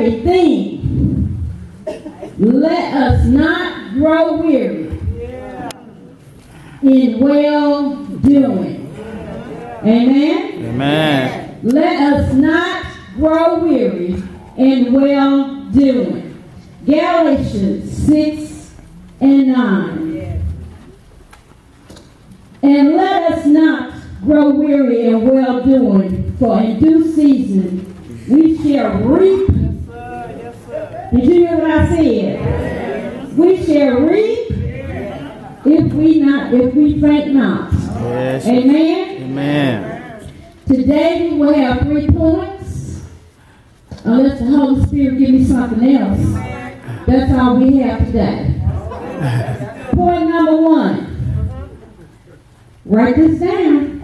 a theme. Let us not grow weary in well-doing. Amen? Amen. Let us not grow weary in well-doing. Galatians 6 and 9. And let us not grow weary in well-doing, for in due season we shall reap. Did you hear what I said? We shall reap if we faint not. Yes. Amen? Amen. Today we will have 3 points. Unless the Holy Spirit give me something else. That's all we have today. Point number 1. Write this down.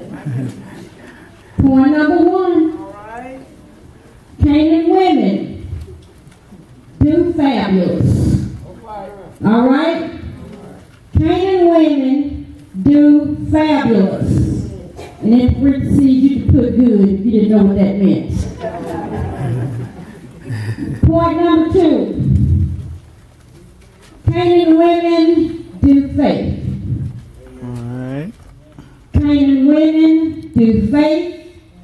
Point number 1. Canaan women do fabulous. All right? Canaan women do fabulous. And in parentheses, you can put good if you didn't know what that meant. Point number 2. Canaan women do faith. All right. Canaan women do faith.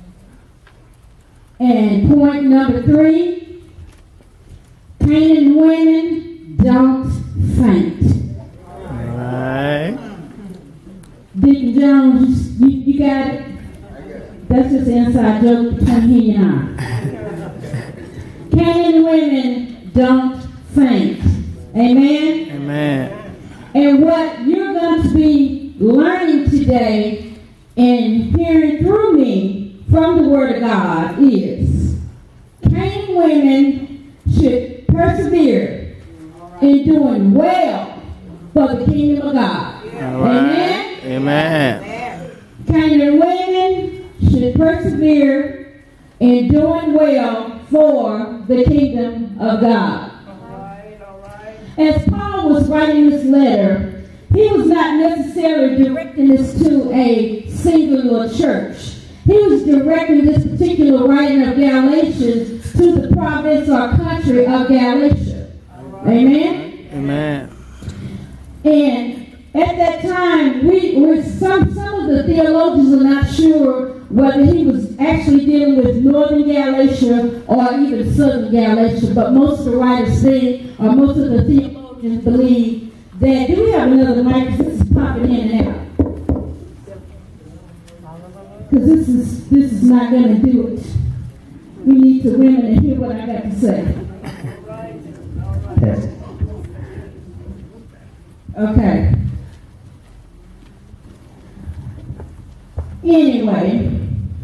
And point number 3. Canaan women don't faint. All right. Deacon Jones, you got it? That's just an inside joke between he and I. Canaan women don't faint. Amen? Amen. And what you're going to be learning today and hearing through me from the Word of God is Canaan women should persevere in doing well for the kingdom of God. All right. Amen? Amen. Canaan women should persevere in doing well for the kingdom of God. As Paul was writing this letter, he was not necessarily directing this to a singular church. He was directing this particular writing of Galatians to the province or country of Galatia. Amen? Amen. And at that time, some of the theologians are not sure whether he was actually dealing with northern Galatia or even southern Galatia, but most of the writers say, or most of the theologians believe that, do we have another mic? Because this is popping in and out. Because this is not going to do it. We need the women to hear what I got to say. Okay. Anyway,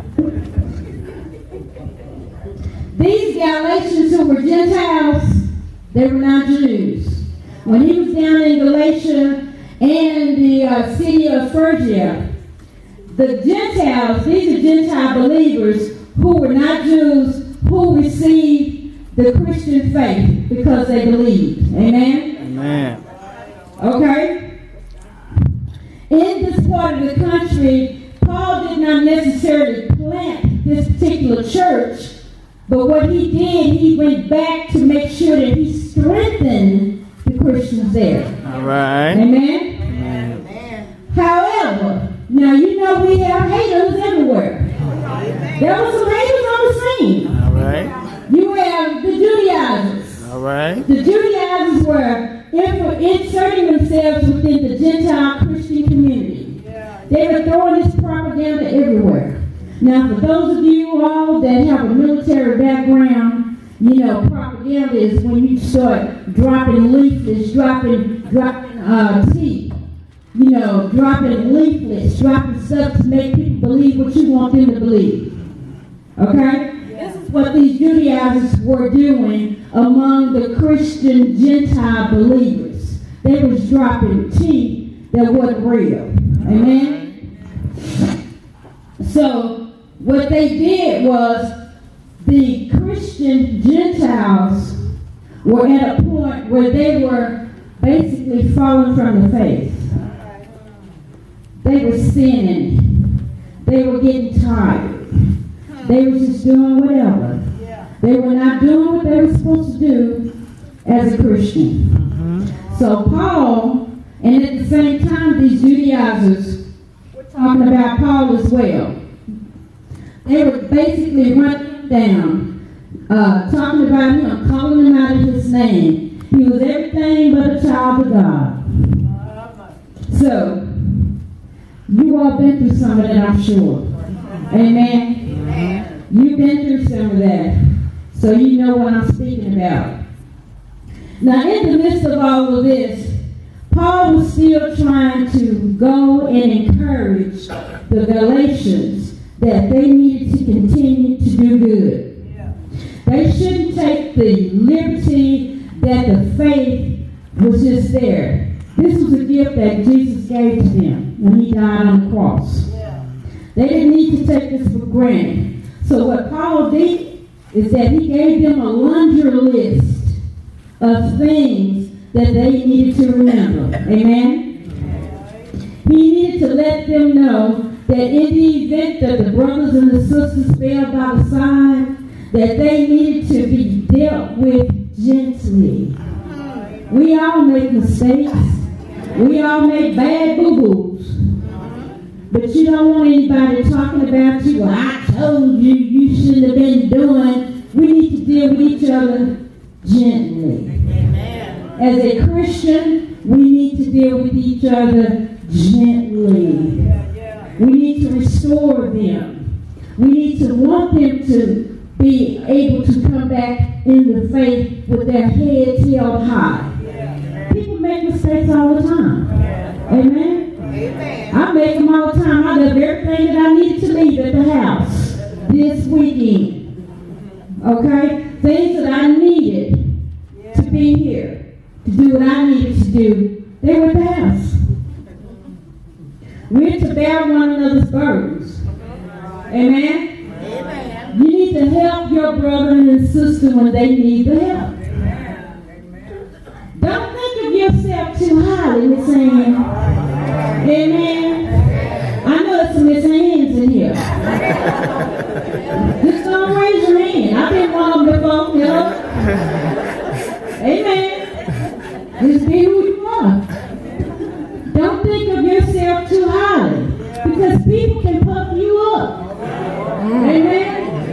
these Galatians who were Gentiles, they were not Jews. When he was down in Galatia and the city of Phrygia, the Gentiles, these are Gentile believers who were not Jews, who received the Christian faith because they believed. Amen? Amen. Okay? In this part of the country, Paul did not necessarily plant this particular church, but what he did, he went back to make sure that he strengthened the Christians there. All right. Amen? Amen. However, now you know we have haters everywhere. There were some haters on the scene. All right. You have the Judaizers. All right. The Judaizers were inserting themselves within the Gentile Christian community. They were throwing this propaganda everywhere. Now, for those of you all that have a military background, you know, propaganda is when you start dropping leaflets, dropping tea, you know, dropping leaflets, dropping stuff to make people believe what you want them to believe. Okay? This is what these Judaizers were doing among the Christian Gentile believers. They was dropping tea that wasn't real. Amen? So, what they did was the Christian Gentiles were at a point where they were basically falling from the faith. They were sinning. They were getting tired. They were just doing whatever. They were not doing what they were supposed to do as a Christian. So Paul, and at the same time, these Judaizers were talking about Paul as well. They were basically running him down, talking about him, calling him out of his name. He was everything but a child of God. So, you all been through some of that, I'm sure. Amen? You've been through some of that. So you know what I'm speaking about. Now, in the midst of all of this, Paul was still trying to go and encourage the Galatians that they needed to continue to do good. They shouldn't take the liberty that the faith was just there. This was a gift that Jesus gave to them when he died on the cross. They didn't need to take this for granted. So what Paul did is that he gave them a laundry list of things that they needed to remember. Amen? He needed to let them know that in the event that the brothers and the sisters fell by the side, that they needed to be dealt with gently. We all make mistakes. We all make bad boo-boos. But you don't want anybody talking about you. Well, I told you, you shouldn't have been doing. We need to deal with each other gently. Amen. As a Christian, we need to deal with each other gently. We need to restore them. We need to want them to be able to come back in the faith with their heads held high. People make mistakes all the time. Amen? Amen. I make them all the time. I left everything that I needed to leave at the house this weekend. Okay? Things that I needed to be here, to do what I needed to do, they were at the house. We're to bear one another's burdens. Amen? Amen. You need to help your brother and sister when they need the help. Don't think of yourself too highly, Miss Ann. Amen. I know there's some Miss Anns in here. Just don't raise your hand. I've been one of them before, you know. Amen. Just be who you are. Don't think of yourself too highly, because people can puff you up. Amen.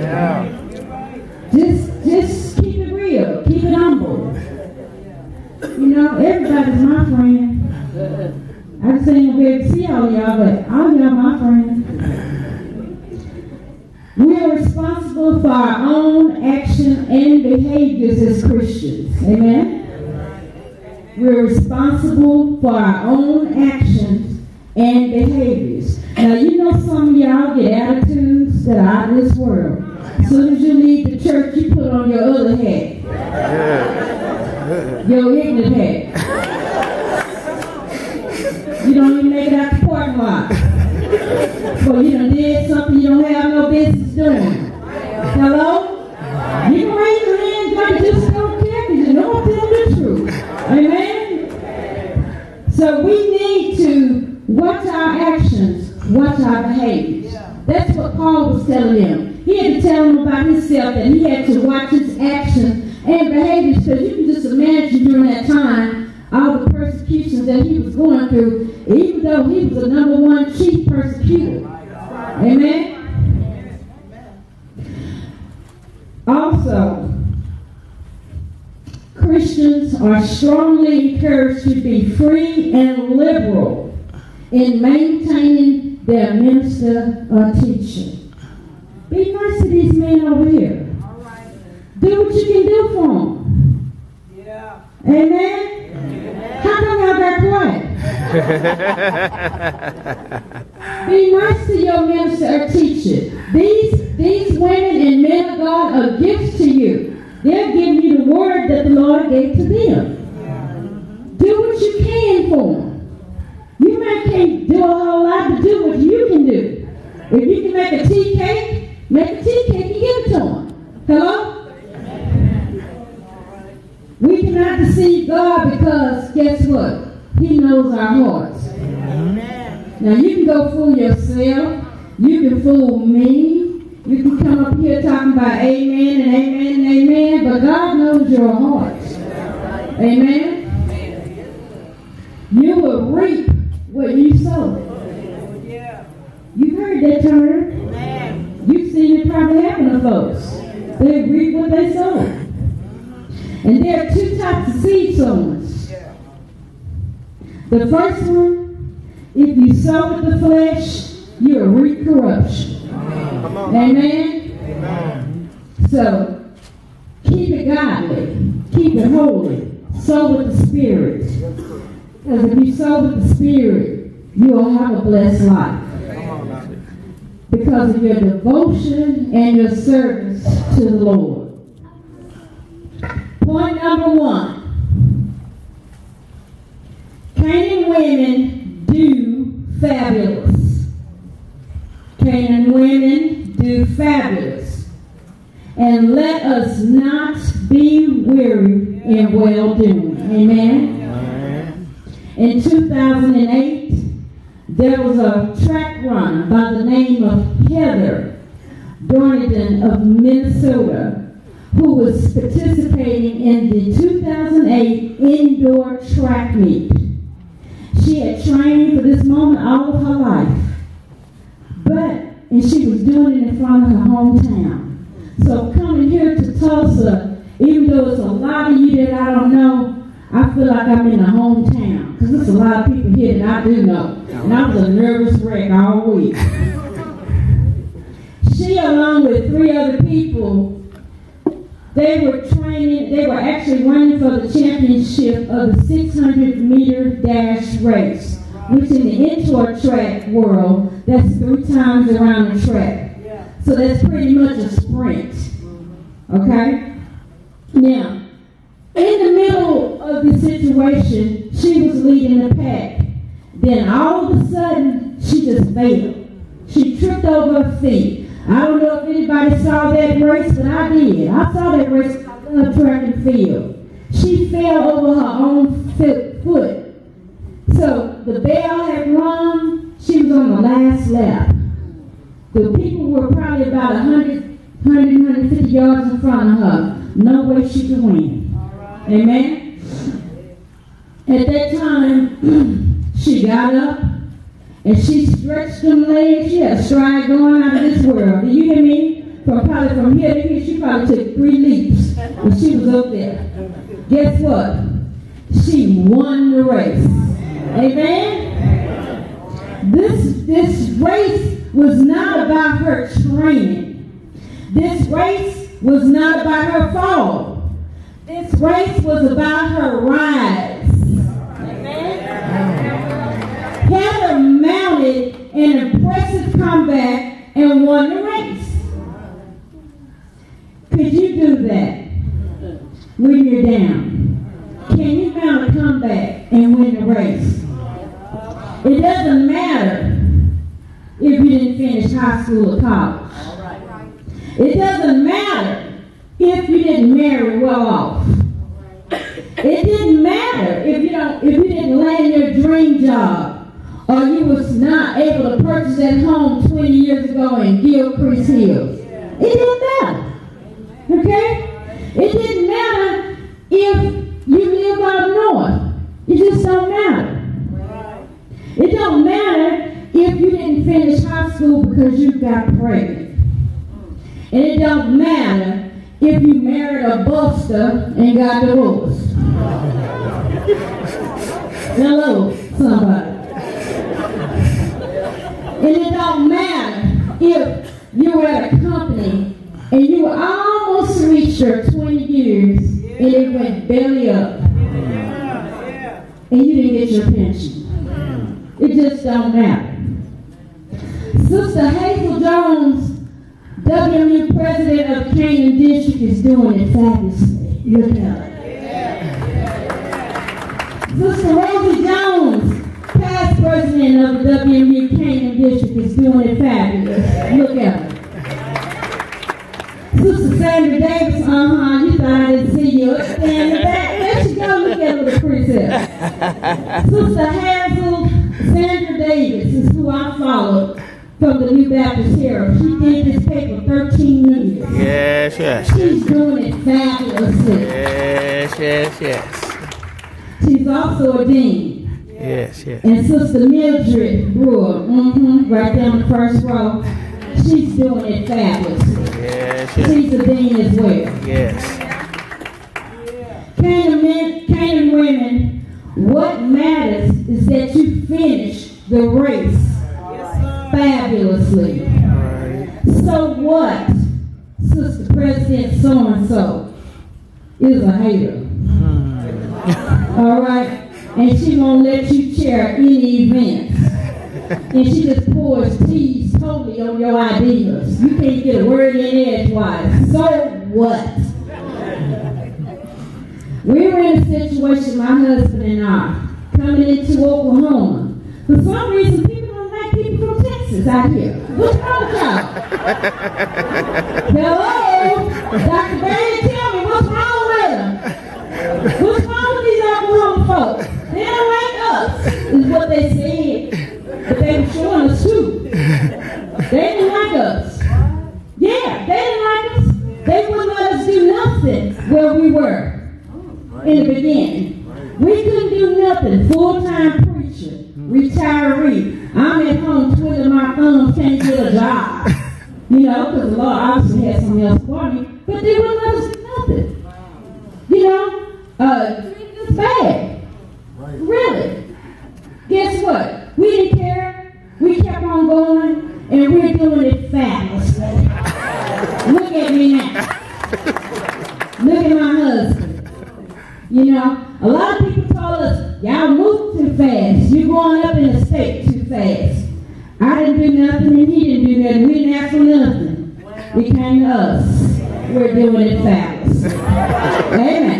Just keep it real. Keep it humble. You know, everybody's my friend. I just ain't gonna be able to see all y'all, but all y'all my friends. We are responsible for our own action and behaviors as Christians. Amen? We're responsible for our own actions and behaviors. Now, you know some of y'all get attitudes that are out of this world. As soon as you leave the church, you put on your other hat. Your ignorant hat. You don't even make it out the parking lot. Well, you done did something you don't have no business doing. Hello? You can raise your hand, but you just don't care because you know I'm telling the truth. Amen? So we need to watch our actions, watch our behaviors. That's what Paul was telling them. He had to tell them about himself that he had to watch his actions and behaviors, because you can just imagine during that time all the persecutions that he was going through, even though he was the #1 chief persecutor. Amen? Also, Christians are strongly encouraged to be free and liberal in maintaining their minister or teacher. Be nice to these men over here. Do what you can do for them. Yeah. Amen? How come y'all got quiet? Be nice to your minister or teacher. These women and men of God are gifts to you. They're giving you the word that the Lord gave to them. Do what you can for them. You might can't do a whole lot, but do what you can do. If you can make a tea cake, make a tea cake and give it to them. Hello? We cannot deceive God, because guess what? He knows our hearts. Amen. Now you can go fool yourself. You can fool me. You can come up here talking about amen and amen and amen, but God knows your heart. Amen? You will reap what you sow. You've heard that term. You've seen it probably happen to folks. They reap what they sow. And there are two types of seed sowers. The first one, if you sow with the flesh, you'll reap corruption. Amen? So, keep it godly. Keep it holy. Sow with the Spirit. Because if you sow with the Spirit, you will have a blessed life. Because of your devotion and your service to the Lord. Point number 1. Canaan women do fabulous. Canaan women do fabulous. And let us not be weary in well-doing. Amen? In 2008, there was a track runner by the name of Heather Dornington of Minnesota who was participating in the 2008 indoor track meet. She had trained for this moment all of her life, and she was doing it in front of her hometown. So coming here to Tulsa, even though it's a lot of you that I don't know, I feel like I'm in a hometown, because there's a lot of people here that I do know. And I was a nervous wreck all week. She, along with 3 other people, they were actually running for the championship of the 600-meter dash race, which in the indoor track world, that's 3 times around the track. So that's pretty much a sprint. Okay? Now, in the middle of the situation, she was leading the pack. Then all of a sudden, she just failed. She tripped over her feet. I don't know if anybody saw that race, but I did. I saw that race because I love track and field. She fell over her own foot. So the bell had rung. She was on the last lap. The people were probably about 150 yards in front of her. No way she could win. Amen? At that time, she got up and she stretched them legs. She had a stride going out of this world. Do you hear me? From here to here, she probably took 3 leaps when she was up there. Guess what? She won the race. Amen? This race was not about her training. This race was not about her fall. This race was about her rise. Amen? Heather mounted an impressive comeback and won the race. Could you do that when you're down? Can you mount a comeback and win the race? It doesn't matter if you didn't finish high school or college. It doesn't matter if you didn't marry well off. It didn't matter if you didn't land your dream job or you was not able to purchase that home 20 years ago in Gilcrease Hills. It didn't matter. Okay? It didn't matter if you live up north. It just don't matter. It don't matter if you didn't finish high school because you got pregnant. And it don't matter if you married a buster and got divorced. Hello, somebody. And it don't matter if you were at a company and you almost reached your 20 years and it went belly up. And you didn't get your pension. It just don't matter. Sister Hazel Jones, WMU president of the Canaan District, is doing it fabulously. Look at her. Sister Rosie Jones, past president of the WMU Canaan District, is doing it fabulous. Look at her. Sister Sandra Davis, you thought I didn't see you. Stand back. There she go. Look at her with the precept. Sister Hazel Sandra Davis is who I followed from the New Baptist Herald. She did this paper 13 years. Yes, yes. She's doing it fabulously. Yes, yes, yes. She's also a dean. Yes, yes. And Sister Mildred Brewer, right down the first row, she's doing it fabulously. Yes, yes. She's a dean as well. Yes. Canaan women, what matters is that you finish the race fabulously. So what? Sister President so-and-so is a hater. All right? And she won't let you chair any events. And she just pours teas totally on your ideas. You can't get a word in edgewise. So what? We were in a situation, my husband and I, coming into Oklahoma. For some reason, people don't like people from Texas out here. What's wrong with y'all? Hello? Dr. Barry, tell me, what's wrong with them? What's wrong with these Oklahoma folks? They don't like us, is what they said. But they were showing us too. They didn't like us. Yeah, they didn't like us. They wouldn't let us do nothing where we were in the beginning. We couldn't do nothing. Full-time preacher, retiree. I'm at home twiddling my thumbs, can't get a job. You know, because the Lord obviously had something else for me. But they wouldn't let us do nothing. You know, it's bad. Really. Guess what? We didn't care. We kept on going, and we're doing it fabulously. Look at me now. Look at my husband. You know, a lot of people told us, y'all move too fast. You're going up in the state too fast. I didn't do nothing, and he didn't do nothing. We didn't ask for nothing. We came to us. We're doing it fast. Amen.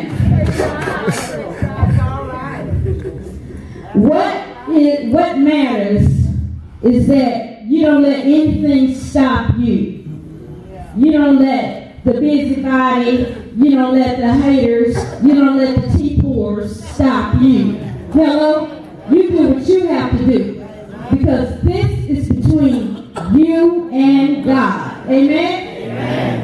What matters is that you don't let anything stop you. You don't let the busybody, you don't let the haters, you don't let the tea pourers stop you. Hello? You do what you have to do. Because this is between you and God. Amen? Amen.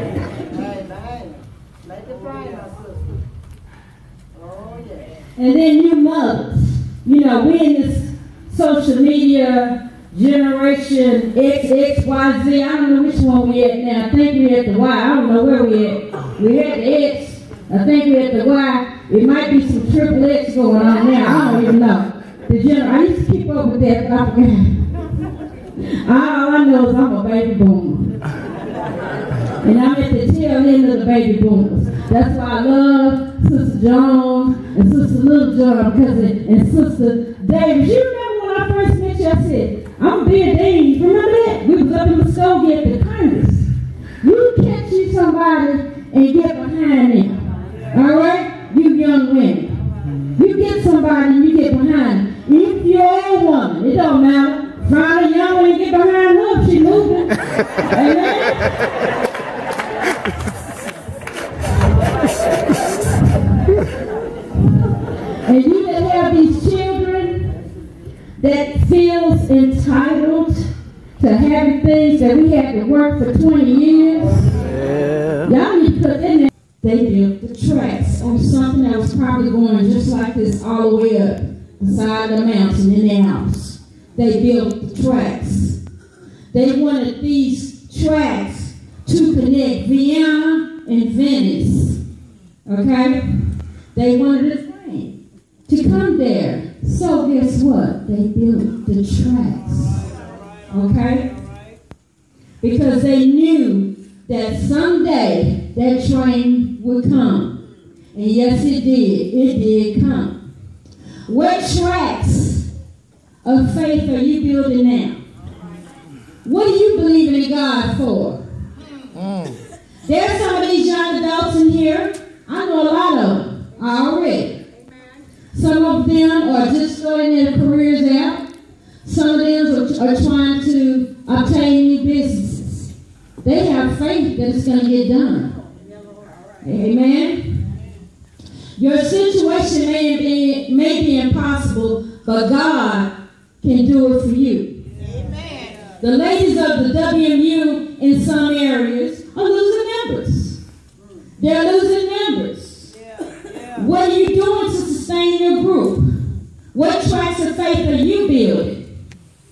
And then you mothers. You know, we in this social media generation X, Y, Z. I don't know which one we at now. I think we at the Y. I don't know where we at. We at the X. I think we at the Y. It might be some triple X going on now. I don't even know. I used to keep up with that, but I forgot. All I know is I'm a baby boomer. And I'm at the tail end of the baby boomers. That's why I love Sister Jones and Sister Little John and Sister Davis. You remember when I first met you, I said, I'm being Dave. Remember that? We was up in Muskogee at the Congress. You catch you somebody and get behind them. All right? You young women. You get somebody and you get behind them. If you're a woman, it don't matter. Find a young one and get behind her if she's moving. Amen? And you that have these children that feels entitled to having things that we had to work for 20 years, y'all need to put in there. They built the tracks on something that was probably going just like this all the way up the side of the mountain in their house. They built the tracks. They wanted these tracks to connect Vienna and Venice. Okay? They wanted a train to come there. So guess what? They built the tracks. Okay? Because they knew that someday that train would come. And yes, it did. It did come. What tracks of faith are you building now? What are you believing in God for? There's some of these young adults in here. I know a lot of them already. Some of them are just starting their careers out. Some of them are trying to obtain new businesses. They have faith that it's going to get done. Amen? Your situation may be impossible, but God can do it for you. Amen. The ladies of the WMU in some areas are losing members. They're losing members. What are you doing to sustain your group? What tracks of faith are you building?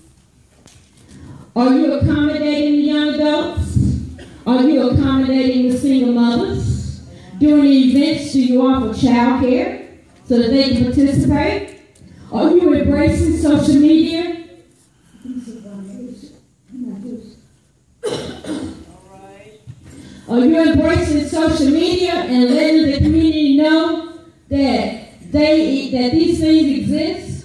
Are you accommodating the young adults? Are you accommodating the single mothers? During the events, do you offer child care so that they can participate? Are you embracing social media? Are you embracing social media and letting the community know that these things exist?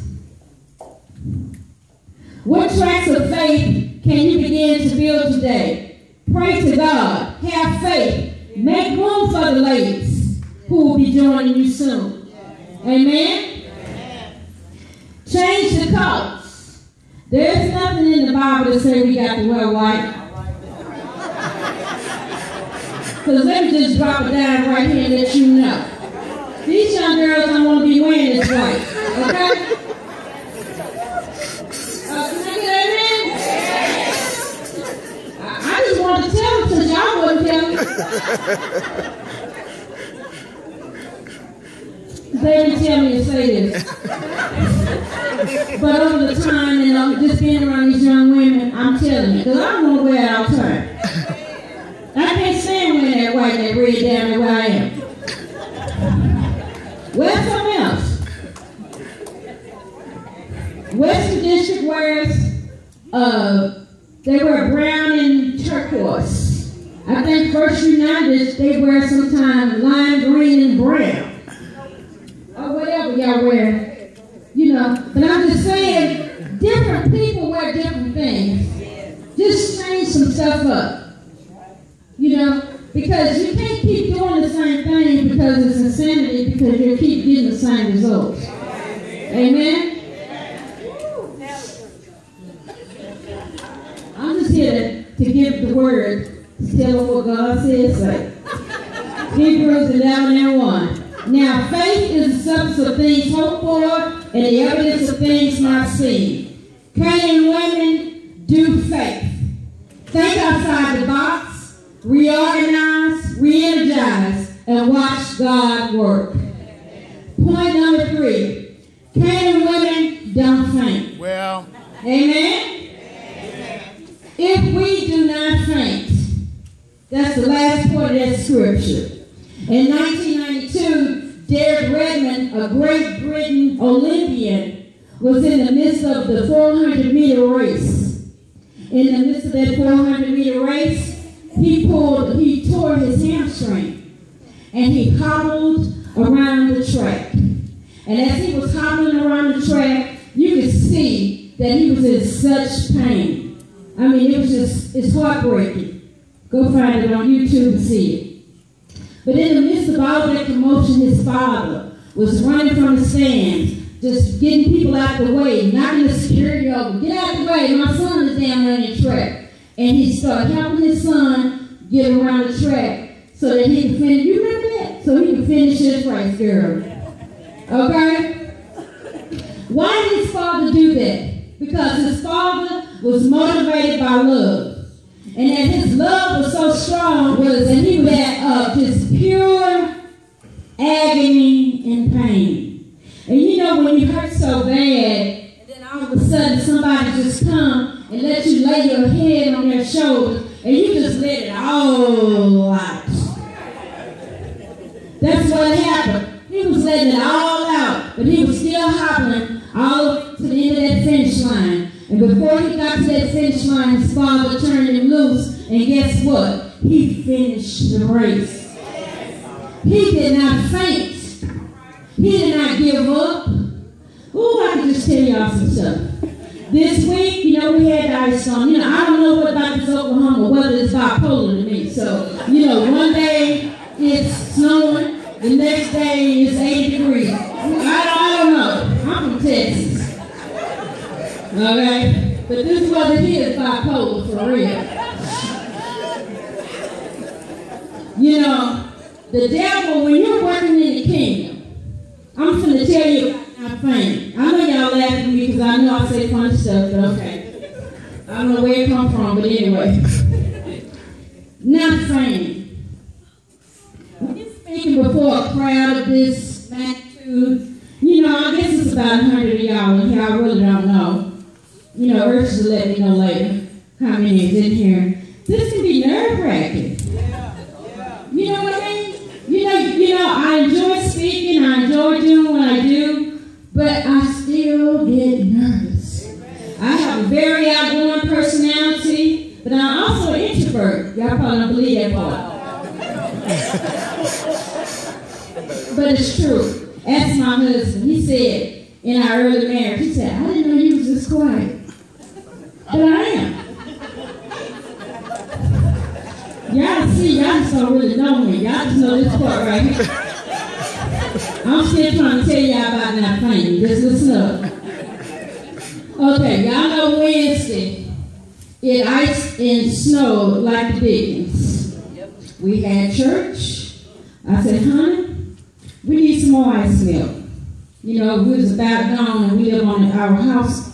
What tracks of faith can you begin to build today? Pray to God. Have faith. Make room for the ladies who will be joining you soon. Amen? Change the colors. There's nothing in the Bible that says we got to wear white. Because let me just drop it down right here and let you know. These young girls don't want to be wearing this white. Okay? Can I get amen? I just wanted to tell them since y'all wouldn't tell me. They didn't tell me to say this. But over the time and just being around these young women, I'm telling you, because I don't want to wear it all the time. I can't stand wearing that white and that red down there where I am. Wear something else. Western District wears, they wear brown and turquoise. I think First United, they wear sometimes lime green and brown. Or whatever y'all wear. You know, but I'm just saying, different people wear different things. Just change some stuff up. You know, because you can't keep doing the same thing because it's insanity, because you'll keep getting the same results. Amen? I'm just here to give the word, to tell them what God says. Hebrews 11:1. Now faith is the substance of things hoped for and the evidence of things not seen. Canaan women do faith. Think outside the box. Reorganize, re-energize, and watch God work. Point number 3. Canaan women don't faint. Well. Amen? If we do not faint, that's the last part of that scripture. In 1992, Derek Redmond, a Great Britain Olympian, was in the midst of the 400-meter race. In the midst of that 400-meter race, he tore his hamstring, and he hobbled around the track. And as he was hobbling around the track, you could see that he was in such pain. I mean, it's heartbreaking. Go find it on YouTube and see it. But in the midst of all that commotion, his father was running from the stands, just getting people out the way, knocking the security over. Get out the way, my son is down there in the track. And he started helping his son get around the track so that he could finish. You remember that? So he could finish his race, girl. Okay? Why did his father do that? Because his father was motivated by love. And that his love was so strong was that he was at just pure agony and pain. And you know when you hurt so bad, and then all of a sudden somebody just come and let you lay your head on their shoulders, and you just let it all out. That's what happened. He was letting it all out, but he was still hobbling all to the end of that finish line. And before he got to that finish line, his father turned him loose, and guess what? He finished the race. He did not faint. He did not give up. Ooh, I can just tell y'all some stuff. This week, you know, we had the ice storm. You know, I don't know what about this Oklahoma weather is bipolar to me. So, you know, one day it's snowing, the next day it's 80 degrees. I don't know. I'm from Texas. Okay? But this weather here is bipolar for real. You know, the devil, when you're working in the kingdom, I'm going to tell you about my fame. I know y'all laughing at me because I know I say funny stuff, but okay. I don't know where it come from, but anyway. Not saying. When you're speaking before a crowd of this magnitude, you know, I guess it's about 100 of y'all in here. I really don't know. You know, Ursh will let me know later how many is in here. This can be nerve-wracking. You know what I mean? You know, I enjoy speaking, I enjoy doing what I do, but I still get nervous. I have a very outgoing personality, but I'm also an introvert. Y'all probably don't believe that part. But it's true. Ask my husband. He said in our early marriage, he said, I didn't know you was this quiet. But I am. Y'all see, y'all just don't really know me. Y'all just know this part right here. I'm still trying to tell y'all about not fainting. Just listen up. Okay, y'all know Wednesday, it iced and snowed like the Dickens. We had church. I said, honey, we need some more ice milk. You know, we was about gone and we live on our house.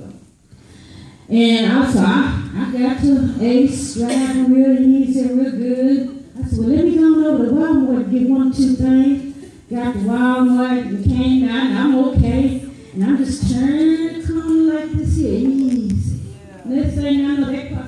And also, I got to Ace driving real easy and real good. I said, well, let me go over to Walmart and get 1 or 2 things. Got to Walmart and came out, and I'm okay. And I'm just turning the corner like this here, easy. Next thing I know, that car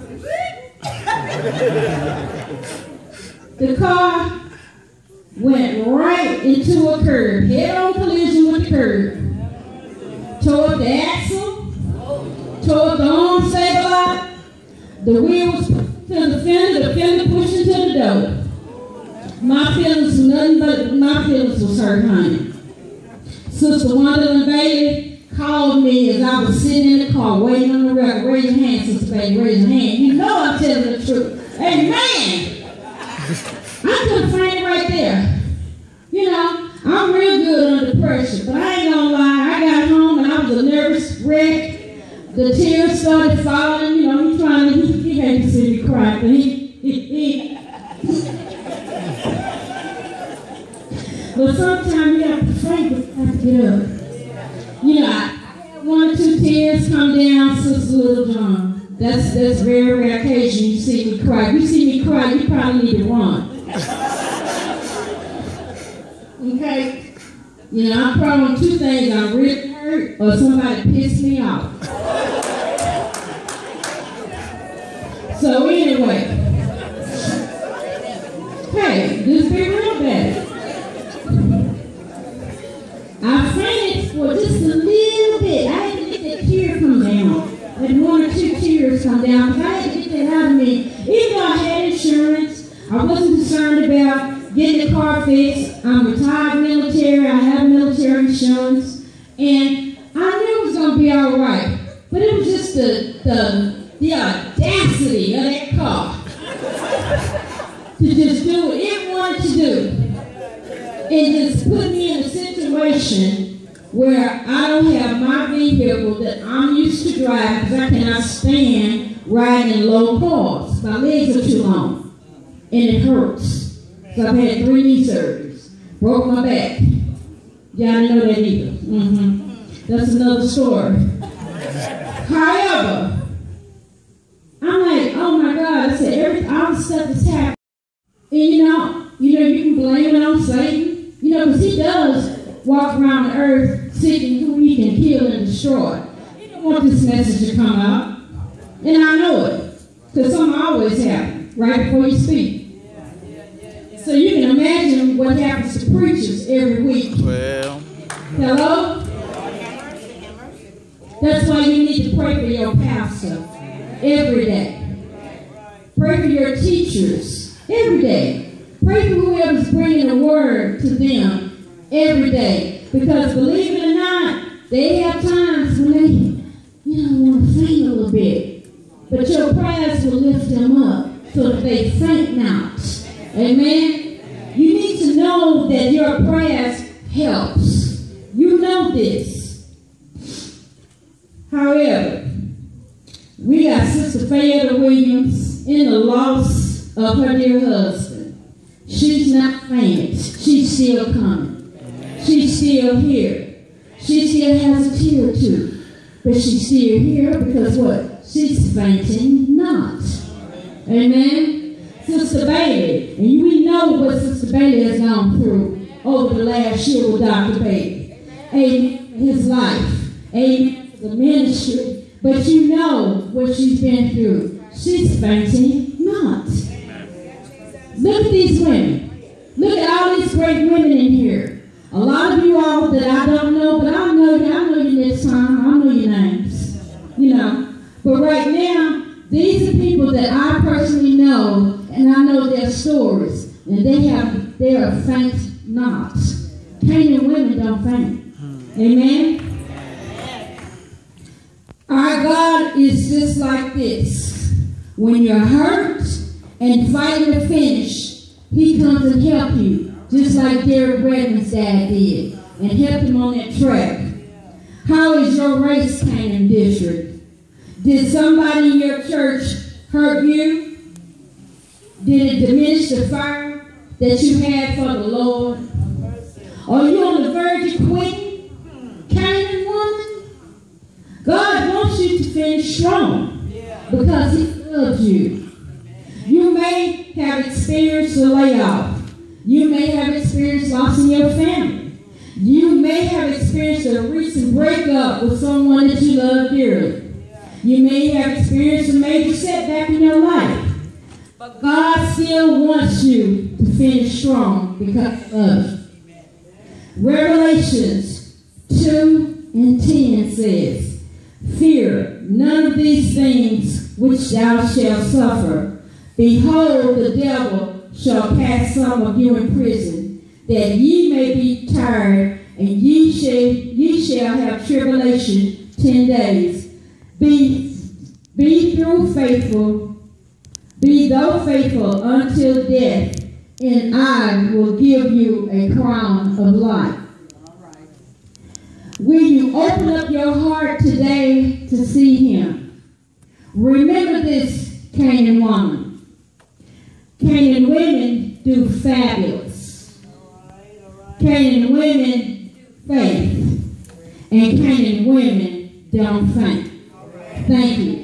said, the car went right into a curb, head-on collision with the curb. Tore up the axle, tore up the arm stabilizer, the wheels to the fender pushed into the door. My feelings were nothing but my feelings was hurt, honey. Sister Wanda Bailey called me as I was sitting in the car waiting on the record. Raise your hand, Sister Bailey, raise your hand. You know I'm telling the truth. Amen. I couldn't find it right there. You know, I'm real good under pressure, but I ain't gonna lie. I got home and I was a nervous wreck. The tears started falling. You know, he had to see me cry, but he but sometimes you have to fight to get up. You know, I had 1 or 2 tears come down, Sister Little John. That's very rare occasion you see me cry. If you see me cry, you probably need to run. Okay? You know, I'm probably on 2 things. I'm really hurt or somebody pissed me off. So anyway, hey, this be real bad. I fainted for just a little bit. I had to get that tear come down. I had 1 or 2 tears come down because I had to get that out of me. Even though I had insurance, I wasn't concerned about getting the car fixed. I'm retired military. I have military insurance. And I knew it was going to be all right. But it was just the audacity of that car to just do what it wanted to do. And just put me in a situation where I don't have my vehicle that I'm used to driving because I cannot stand riding in low cars. My legs are too long. And it hurts. So I've had 3 knee surgeries. Broke my back. Y'all didn't know that either. That's another story. However, I'm like, oh my God, I said, all the stuff that's happening. And you can blame it on Satan. You know, because he does walk around the earth seeking who he can kill and destroy. He don't want this message to come out. And I know it. Because something always happens right before you speak. So you can imagine what happens to preachers every week. Well. Hello? That's why you need to pray for your pastor every day. Pray for your teachers every day. Pray for whoever's bringing the word to them every day. Because believe it or not, they have times when they, want to faint a little bit. But your prayers will lift them up so that they faint not. Amen? You need to know that your prayers helps. You know this. However, we got Sister Fayetta Williams in the loss of her dear husband. She's not fainted. She's still coming. She's still here. She still has a tear or two. But she's still here because what? she's fainting not. Amen. Sister Bailey, and we know what Sister Bailey has gone through over the last year with Dr. Bailey. Amen. His life. Amen. The ministry. But you know what she's been through. She's fainting not. Look at these women. Look at all these great women in here. A lot of you all that I don't know, but I know you next time. I know your names. You know. But right now, these are people that I personally know, and I know their stories. And they are faint not. Canaan women don't faint. Amen. Our God is just like this. When you're hurt and fighting to finish, He comes and help you, just like Derek Redmond's dad did, and helped him on that track. How is your race, Canaan District? Did somebody in your church hurt you? Did it diminish the fire that you had for the Lord? Are you on the verge of quitting, Canaan woman? God wants you to finish strong because He loves you. You may have experienced a layoff. You may have experienced loss in your family. You may have experienced a recent breakup with someone that you love dearly. You may have experienced a major setback in your life. But God still wants you to finish strong because He loves you. Revelations 2:10 says, "Fear none of these things which thou shalt suffer. Behold, the devil shall cast some of you in prison, that ye may be tired, and ye shall have tribulation 10 days. Be thou faithful until death, and I will give you a crown of life." Will you open up your heart today to see Him? Remember this, Canaan woman. Canaan women do fabulous. Canaan women faith. And Canaan women don't faint. Thank you.